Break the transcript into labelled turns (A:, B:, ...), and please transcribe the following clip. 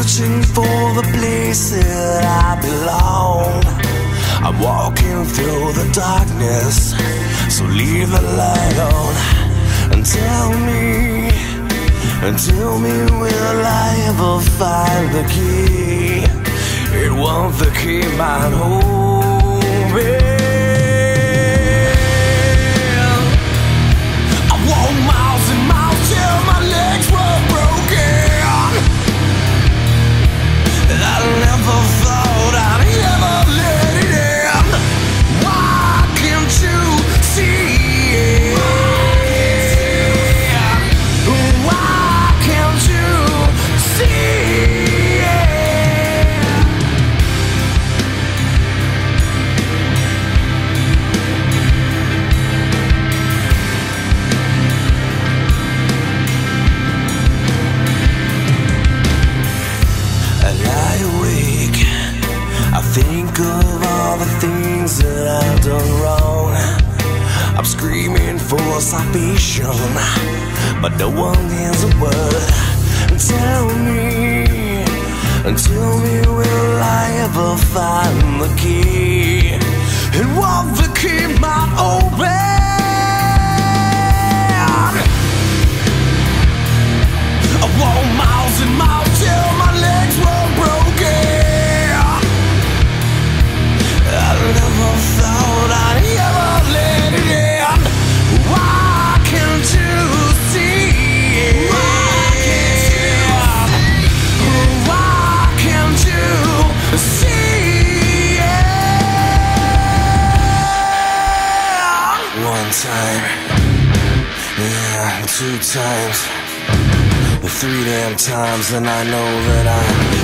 A: searching for the place that I belong. I'm walking through the darkness, so leave the light on and tell me, will I ever find the key? It won't the key might hold me. I walked miles and miles till my legs were broken, and I never thought I'd ever let it in. Why can't you see it? Why can't you see it? I lie awake, I think of all the things that I've done wrong. I'm screaming for salvation, but no one hears a word. Tell me, will I ever find the key? And what the key might open? I walked miles and miles till my legs were broken. I never thought I'd ever let it in. Why can't you see it? Why can't you see it? One time, yeah, 2 times, 3 damn times, and I know that I